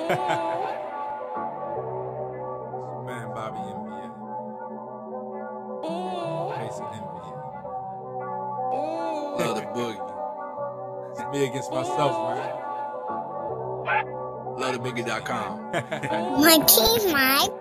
Man, bobbynva. Basic NBA. Love the boogie. It's me against myself, man. LoveTheBoogie.com. My teeth, Mike.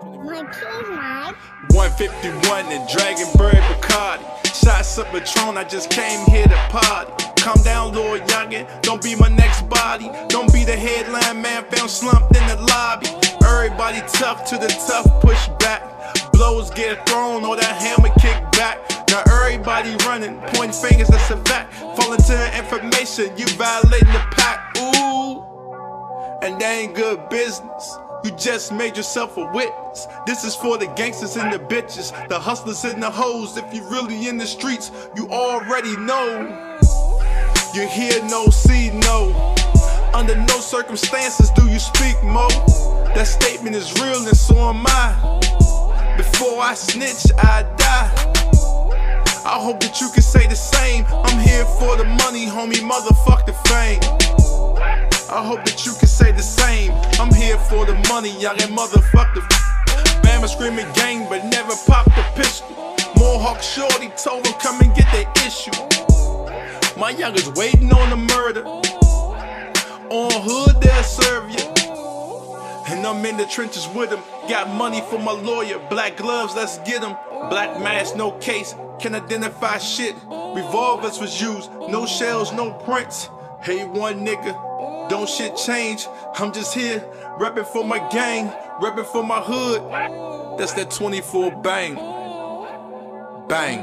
151 and Dragon Bird Bacardi. Shots of Patron, I just came here to party. Calm down, little youngin', don't be my next body. Don't be the headline man found slumped in the lobby. Everybody tough to the tough, push back. Blows get thrown or that hammer kick back. Now everybody running, pointing fingers, that's a fact. Fall into the information, you violating the pack. Ooh, and that ain't good business. You just made yourself a witness. This is for the gangsters and the bitches, the hustlers and the hoes. If you really in the streets, you already know. You hear no, see no. Under no circumstances do you speak mo. That statement is real and so am I. Before I snitch, I die. I hope that you can say the same. I'm here for the money, homie, motherfuck the fame. I hope that you can say the same. I'm here for the money, y'all ain't motherfuck the Bama screaming gang, but never popped a pistol. Mohawk shorty told them come and get their issue. My youngers waiting on the murder. On hood, they'll serve you. And I'm in the trenches with them. Got money for my lawyer. Black gloves, let's get them. Black mask, no case. Can identify shit. Revolvers was used. No shells, no prints. Hey, one nigga. Don't shit change, I'm just here, reppin' for my gang, reppin' for my hood. That's that 24 bang. Bang.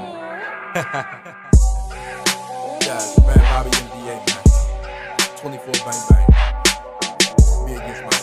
Yeah, man, bobbynva, man. 24 bang bang. Me against myself.